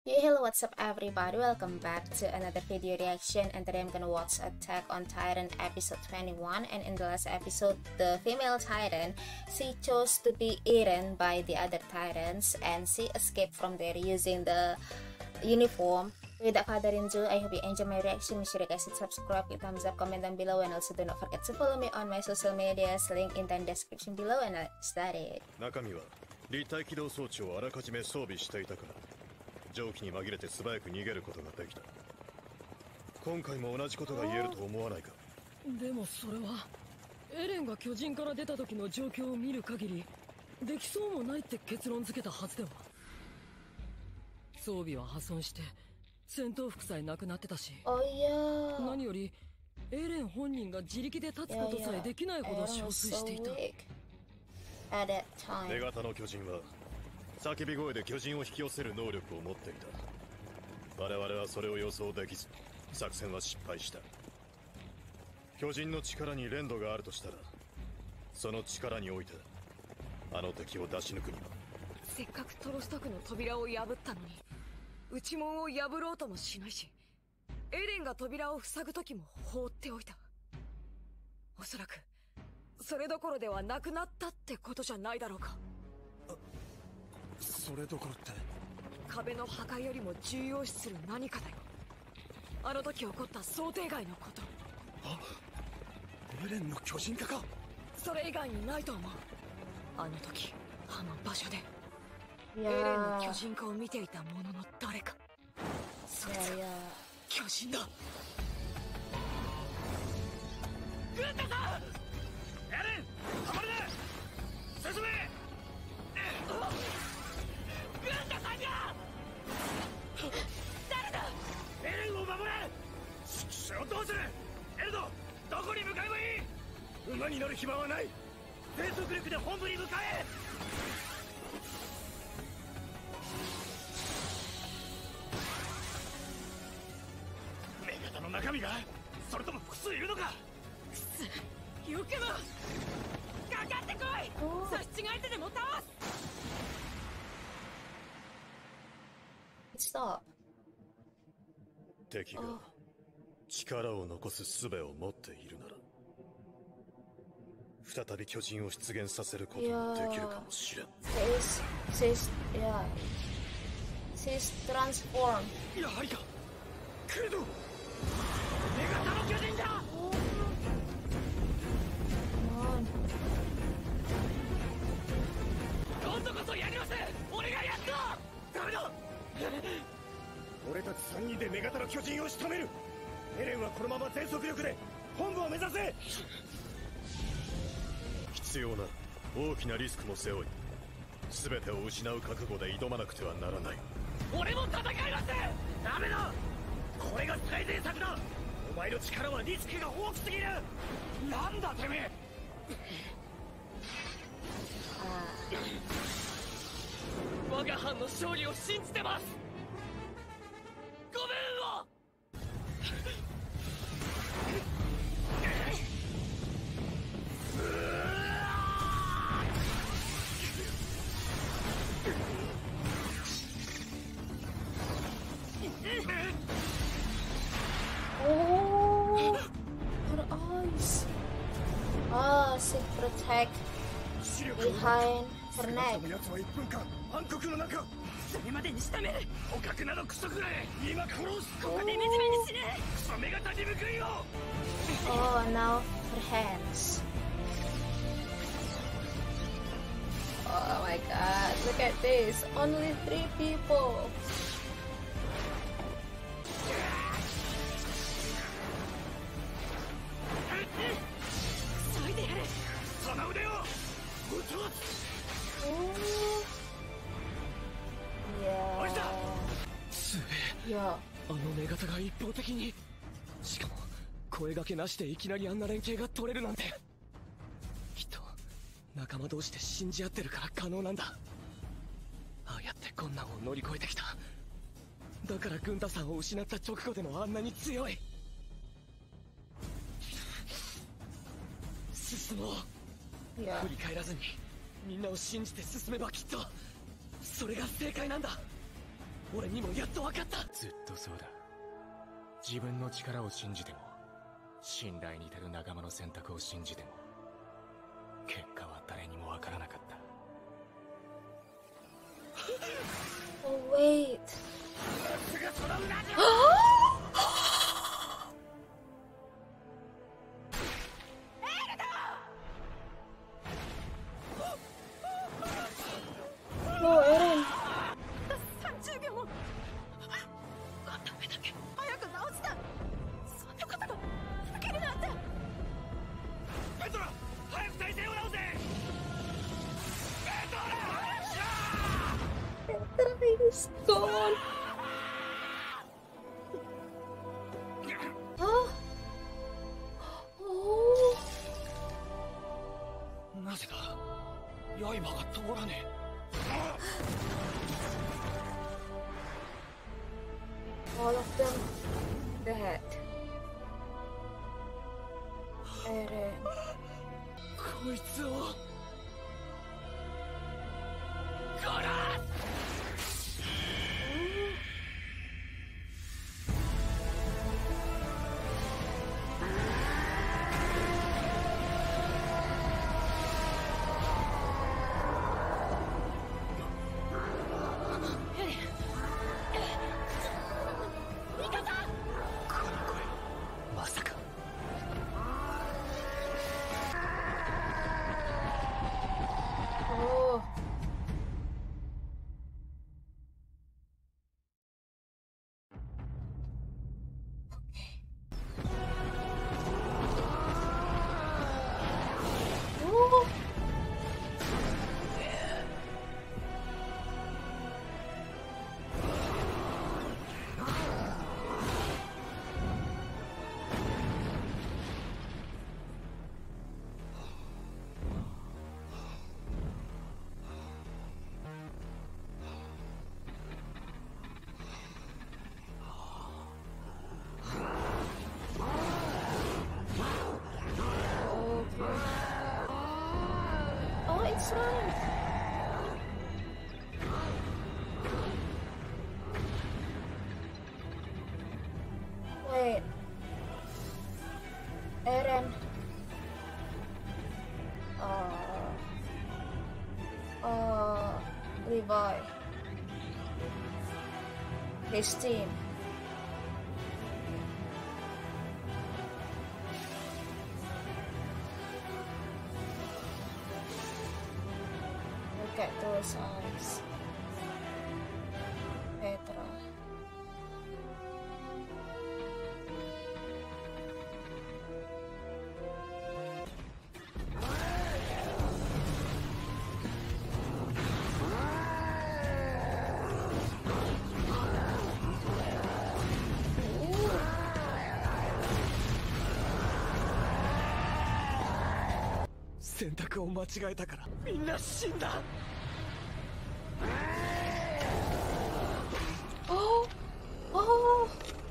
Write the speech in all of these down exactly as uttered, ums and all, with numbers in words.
Hey, hello, what's up everybody? Welcome back to another video reaction, and today I'm gonna watch Attack on Titan episode twenty-one. And in the last episode, the female Titan, she chose to be eaten by the other Titans and she escaped from there using the uniform. Without further ado, I hope you enjoy my reaction. Make sure you guys hit subscribe, hit thumbs up, comment down below, and also do not forget to follow me on my social medias, link in the description below, and let's start it. 中身は立体起動装置をあらかじめ装備していたから蒸気に紛れて素早く逃げることができた。今回も同じことが言えると思わないか。 でもそれはエレンが巨人から出た時の状況を見る限りできそうもないって結論付けたはずでは。装備は破損して戦闘服さえなくなってたし、 Oh yeah. 何よりエレン本人が自力で立つことさえできないほど憔悴していた。 At that time. 女型の巨人は叫び声で巨人を引き寄せる能力を持っていた。我々はそれを予想できず作戦は失敗した。巨人の力に連動があるとしたらその力においてあの敵を出し抜くには。 せっかくトロスタクの扉を破ったのに内門を破ろうともしないし、エレンが扉を塞ぐ時も放っておいた。おそらくそれどころではなくなったってことじゃないだろうか。 それどころって。 壁の破壊よりも重要視する何かだよ。あの時起こった想定外のこと。 あ、エレンの巨人化か。 それ以外にないと思う。あの時あの場所でエレン Yeah. の巨人化を見ていた者の誰か。そいつ Yeah, は yeah. 巨人だ。グンタさん、エレン止まるな、進め。グンタさんが誰だ。エレンを守れ。しょどうする。エルド、どこに向かえばいい。馬に乗る暇はない。全速力で本部に向かえ。メガタの中身が、それとも複数いるのか。くす、よくもかかってこい。差し違えてでも倒す。 Stop. 敵が力を残す術を持っているなら再び巨人を出現させることもできるかもしれん。 She's, she's, yeah. She's transformed. やはりか。けどメガタの巨人だ。 Come on. 今度こそやります。俺がやった。ダメだ。 俺たちさんにんでメガタの巨人を仕留める。エレンはこのまま全速力で本部を目指せ。必要な大きなリスクも背負い全てを失う覚悟で挑まなくてはならない。 俺も戦います。ダメだ。これが最善策だ。お前の力はリスクが大きすぎる。なんだてめえ。我が班の勝利を信じてます。ごめんを。 Oh, her eyes. Ah, she protect behind her neck. 奴はいっぷんかん暗黒の中。 それまでに仕留める。捕獲などクソくらい。今殺す。ここで惨めに死ね。クソメガタに報いよ。 Oh, and now her hands. Oh my god, look at this. Only three people. そいでやる。その腕をぶっ飛ばす。 Oh. Yeah. すげえ。 Yeah. あのメガタが一方的に、しかも声掛けなしでいきなりあんな連携が取れるなんて、きっと仲間同士で信じ合ってるから可能なんだ。ああやって困難を乗り越えてきた。だからグンタさんを失った直後でもあんなに強い。進もう。 Yeah. 振り返らずにみんなを信じて進めばきっとそれが正解なんだ。 俺にもやっと分かった。 ずっとそうだ。自分の力を信じても、信頼に至る仲間の選択を信じても、結果は誰にも分からなかった。 Oh wait. Oh, Eren. さんじゅうびょうも。ダメだけ早く治した。そんなことが吹けるなんて。 ペトラ、早く体勢を直せ。ペトラ。 He's gone. Huh? Oh. なぜだ、刃が通らねえ。 All of them dead. Eren. こいつを殺す。 It's fine. Wait. Eren. Uh. Uh. Levi. His team. Look at those eyes. Petra. Ooh. 選択を間違えたからみんな死んだ。 Oh, oh.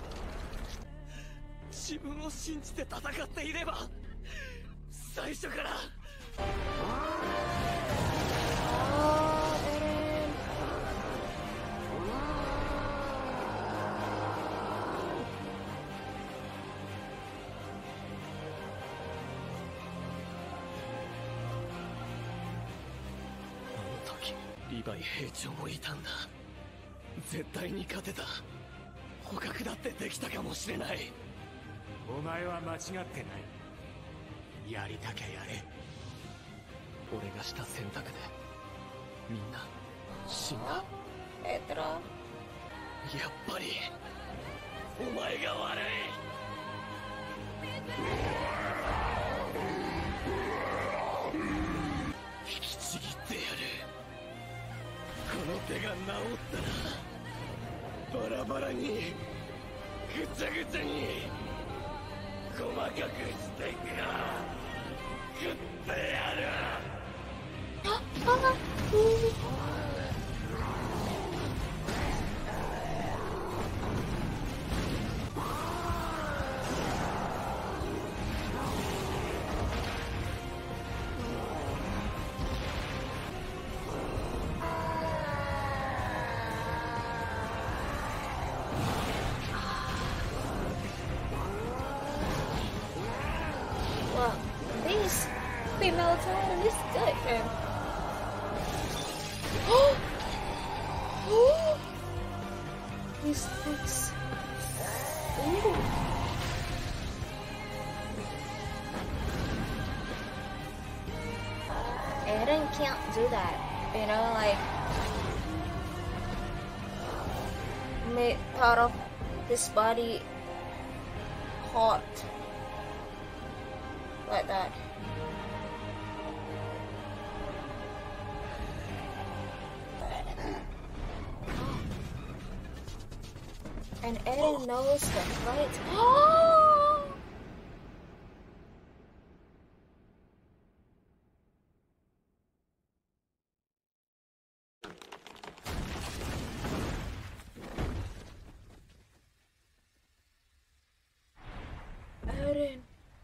自分を信じて戦っていれば最初から。 Oh, Eren. あの時リヴァイ兵長もいたんだ。絶対に勝てた。捕獲だってできたかもしれない。 お前は間違ってない。やりたきゃやれ。 俺がした選択でみんな死んだ。 Petra. やっぱりお前が悪い。引きちぎってやる。この手が治ったらバラバラにぐちゃぐちゃに細かくしてから食ってやる。 ああ、 female titan is good. Oh! His face. Ooh. Eren can't do that, you know, like make part of his body hot like that. And Eren knows that, right? Oh! Eren.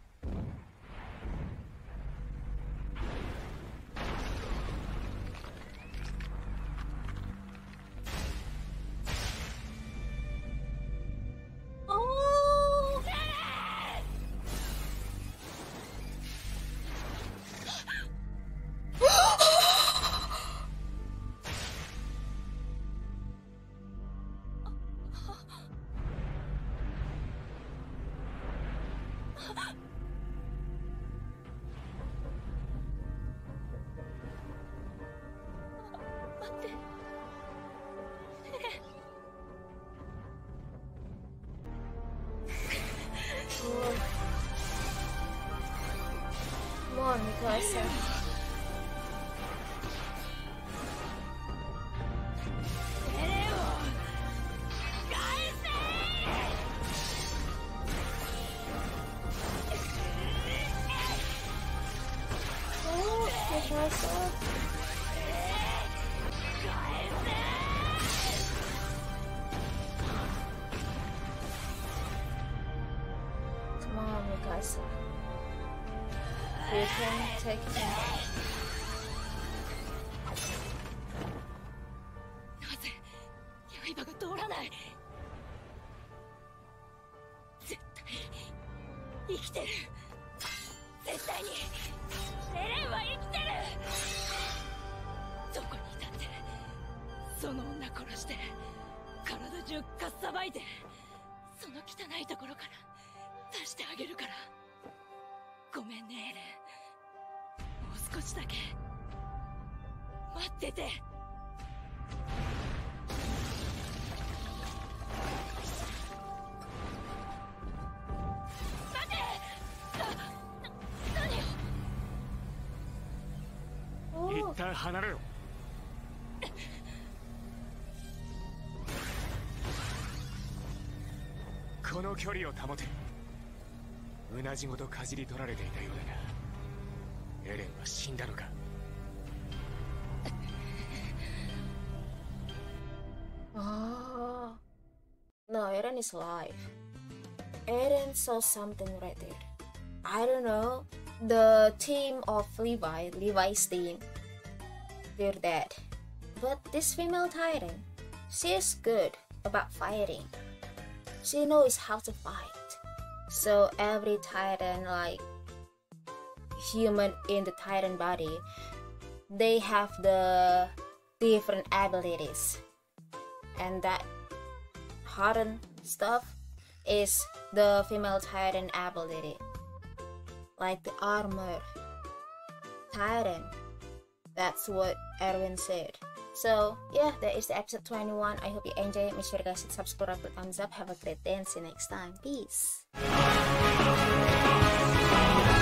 Oh! Come on, Mikasa. Oh, Mikasa. Come on, Mikasa. You can take him. なぜ刃が通らない。絶対生きてる。絶対にエレンは生きてる。どこにいたって、その女殺して体中かっさばいて、その汚いところから出してあげるから。ごめんねエレン、もう少しだけ待ってて。待て。な、何を。 一旦離れろ。この距離を保て。うなじごとかじり取られていたようだが、エレンは死んだのか。 Oh. No, Eren is alive. Eren saw something right there. I don't know. The team of Levi, Levi's team, they're dead. But this female titan, she is good about fighting. She knows how to fight. So every titan, like human in the titan body, they have the different abilities, and that hardened stuff is the female titan ability, like the armor titan. That's what Erwin said. So yeah, that is the episode twenty-one. I hope you enjoyed. Make sure you guys hit subscribe, put thumbs up. Have a great day and see you next time. Peace.